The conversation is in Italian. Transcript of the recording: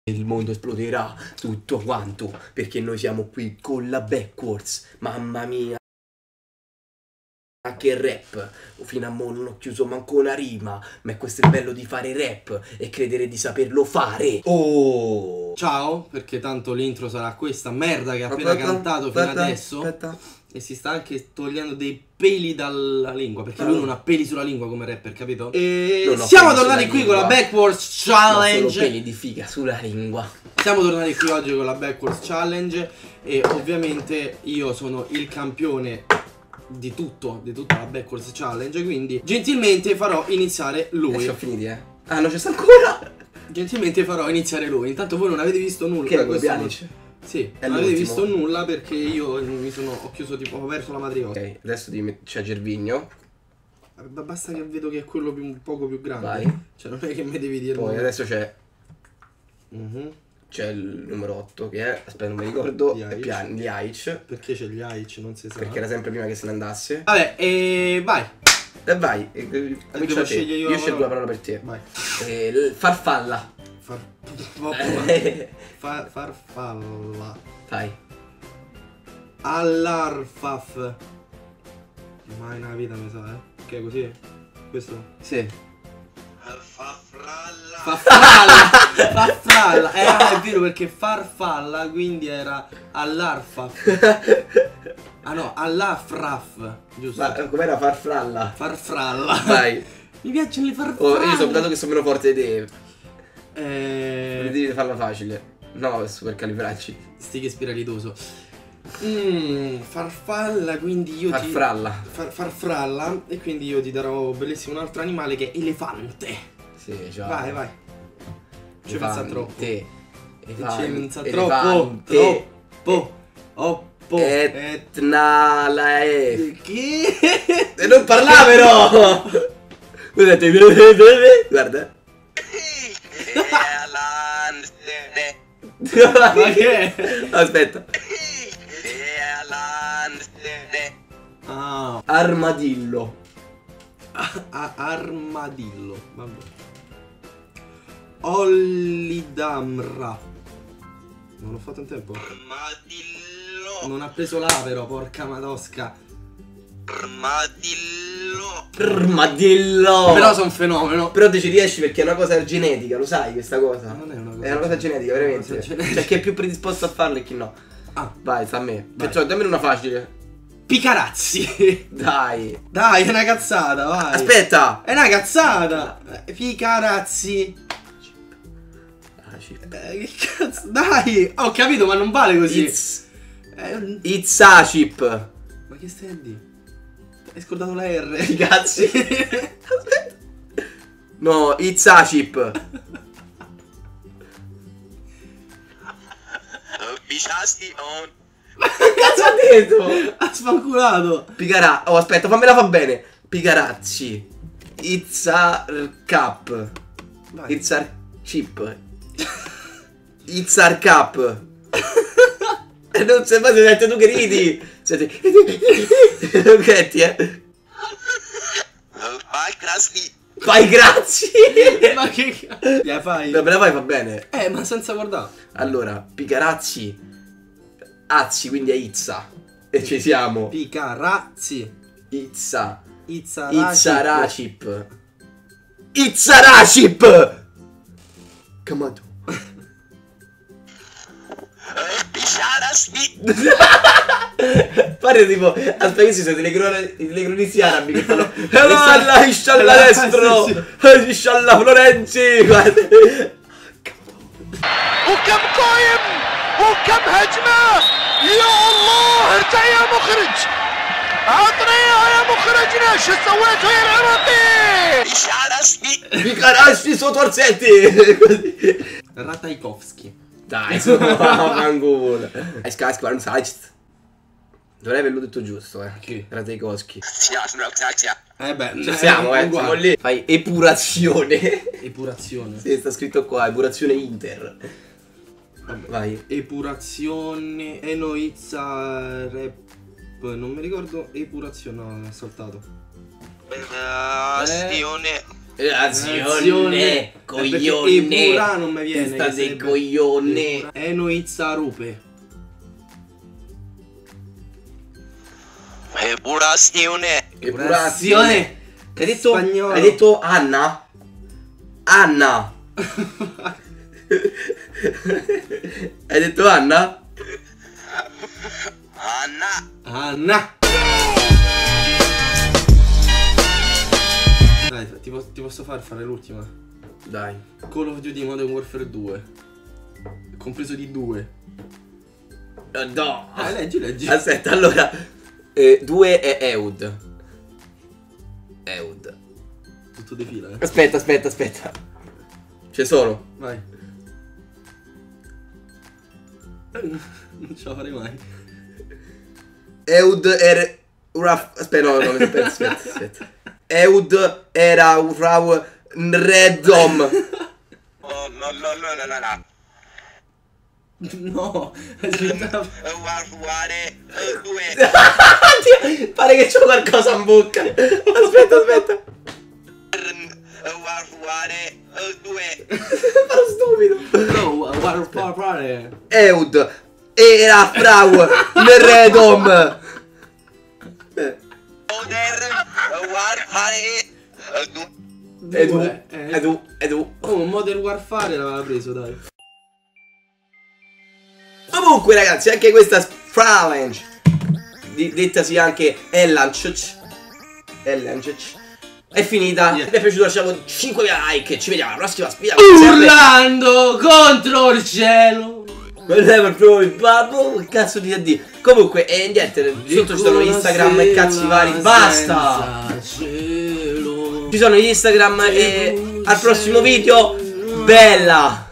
Il mondo esploderà tutto quanto, perché noi siamo qui con la Backwards. Mamma mia, che rap. Fino a mo' non ho chiuso manco una rima, ma questo è il bello di fare rap e credere di saperlo fare. Oh! Ciao, perché tanto l'intro sarà questa merda che ha appena cantato fino adesso. E si sta anche togliendo dei peli dalla lingua, perché lui non ha peli sulla lingua come rapper, capito? E siamo tornati qui con la Backwards Challenge. No, solo peli di figa sulla lingua. Siamo tornati qui oggi con la Backwards Challenge. E ovviamente io sono il campione di tutta la Backwards Challenge, quindi gentilmente farò iniziare lui. Sono finiti, eh? Ah, no, c'è sta ancora? Gentilmente farò iniziare lui. Intanto voi non avete visto nulla. Che era quel Pjanic? Sì, non avete visto nulla perché io ho chiuso tipo, ho perso la matriosa. Ok, adesso c'è Gervigno. Basta che vedo che è quello un poco più grande. Vai. Cioè non è che mi devi dire. Poi adesso c'è c'è il numero 8 che è, aspetta non mi ricordo, Ljajic. Perché c'è Ljajic, non si sa. Perché era sempre prima che se ne andasse. Vabbè, e vai. E vai, comincia te. Io scelgo la parola per te. Vai. Farfalla. Farfalla. Vai. Allarfaf. Mai nella vita mi sa, Ok, così? Questo? Sì. Farfalla. È vero perché farfalla quindi era allarfaf. Ah no, allafraf, giusto? Ma com'era farfalla? Farfalla. Vai. Mi piacciono le farfalle. Oh, io so dato che sono meno forte di te. Devi farla facile. No, è super califraggi. Stiche spiralidoso. Farfalla, quindi io farfalla. E quindi io ti darò bellissimo un altro animale che è elefante. Sì, ciao. Vai. Ci pensa troppo. Ci pensa troppo. Etnalae. Che? E non parla però. Guarda. Ma che? Aspetta. Armadillo. Armadillo. Vabbè. Ollidamra. Non l'ho fatto in tempo. Armadillo. Non ha preso là però, porca madosca. Armadillo. Però sono un fenomeno. Però te ci riesci perché è una cosa genetica, lo sai questa cosa? Non è una cosa. È una cosa genetica, veramente. Cioè chi è più predisposto a farlo e chi no. Ah, vai, sta a me. Perciò dammi una facile. Picarazzi. Dai, è una cazzata, vai. Aspetta. È una cazzata. Picarazzi. Che cazzo? Dai, ho capito, ma non vale così. Itzachip. Ma che stai a dire? Hai scordato la R. Che cazzi? Aspetta. No, Itzachip. Ma che cazzo ha detto? Ha sfanculato. Oh, aspetta, fammela fa bene. Picarazzi. Itzarcap. Itzarchip. Itzarcap. E non sei mai detto tu che ridi. Non cretti, Fai grazie. Ma che cazzo? Fai. Me la fai va bene. Ma senza guardare. Allora, Picarazzi. Azzi, quindi è Izza. E ci siamo. Picarazzi. Izza. Itzaracip. Itzaracip. Kamato. Pare tipo, aspetta che ci sono delle cronisti arabi che fanno Allah, inshallah destro, inshallah Florenzi, guarda. وكم قايم وكم هجمة يا الله ارجع يا مخرج عطنيها يا مخرجنا شو سويتوا يا العراقي Picarasci sotto Orsetti. Ratajkowski. Dai, sono angolo. Dovrei averlo detto giusto, Chi? Ratajkowski. Beh, Ci siamo, siamo lì. Fai epurazione. Epurazione. Sì, sta scritto qua, epurazione Inter. Vabbè, vai. Epurazione. Enoizza rap. Non mi ricordo. Epurazione. No, è saltato. Azione, coglione. Epura non mi viene. Testa di coglione. Enoizzarupe. Epurazione. Epurazione. Spagnolo. Hai detto Anna? Anna. Hai detto Anna? Anna. Dai, ti posso fare l'ultima. Dai. Call of Duty Modern Warfare 2. Compreso di 2. No. Leggi. Aspetta, allora 2 è Eud. Tutto defila, Aspetta. C'è solo. Vai. Non ce la farei mai. Eud era... Aspetta. Eud era un Rau Redom. Oh, no. No, aspetta. Guardare 2. Pare che c'ho qualcosa in bocca. Aspetta. Guardare 2. Farò stupido. No, guarda. Eud era Frau Redom. Edu. Oh, Modern Warfare l'aveva preso, dai. Comunque ragazzi, anche questa challenge, dettasi anche Ellanch, è finita. Se vi è piaciuto lasciamo 5 like. Ci vediamo alla prossima sfida. Urlando contro il cielo. Never throw il babbo. Che cazzo di addio. Comunque niente, sotto ci sono Instagram e cazzi vari. Basta. Ci sono Instagram e al prossimo video. Bella.